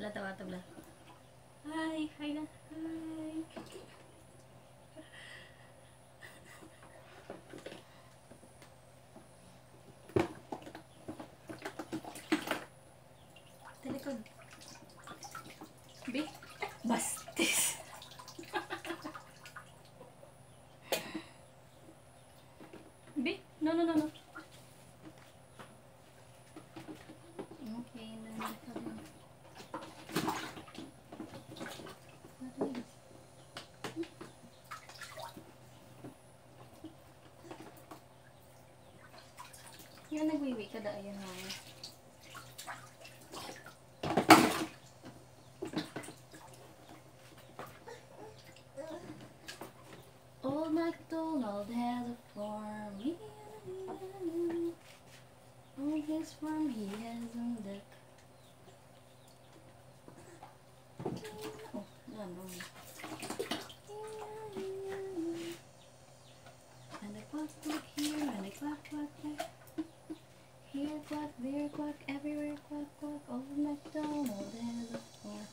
tawa tabla. Hi, hi na. Hi. Talikod. Bi, bastis. Bi, no. Okay, nandiyan. Yan, nagwiwi ka da. Ayan ha. Old MacDonald had a farm. On his farm he has a duck. Oh, no. And a quack quack here, and a quack quack there. Here quack, there quack, everywhere quack quack. Old MacDonald has a farm.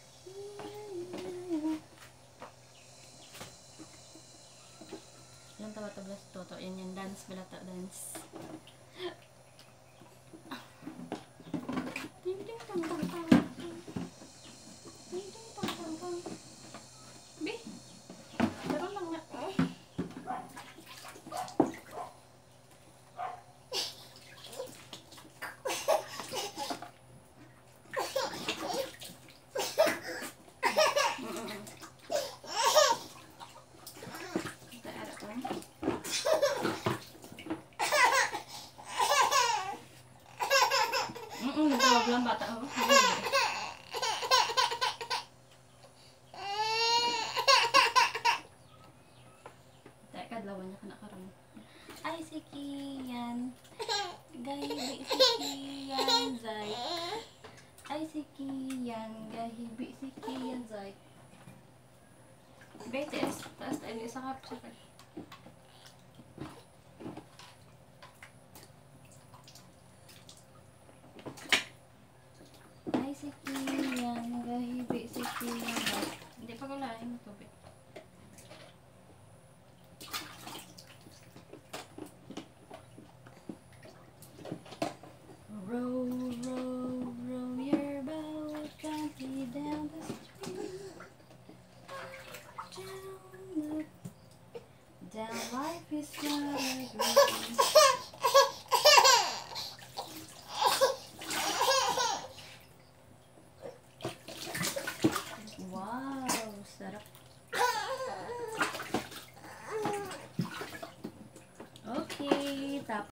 Yan tawa-tablas toto. Yan yung dance, balata dance. Ding ding tang tang tang. Ding ding tang tang tang. Bi, laro lang na. Tawag lang bata ako. Teka, dalawan niya ka nakarang. Ay, si Kian. Gahibi si Kian, Zay. Ay, si Kian. Gahibi si Kian, Zay. BTS. Taas tayo. Isa ka pa siya. Ay, si Kian. Gahibi si Kian, Zay. Hindi pa gulahin mo tubig. Row, row, row your boat gently down the stream. Down life is not a dream. Wow, sarap. Okay, tapos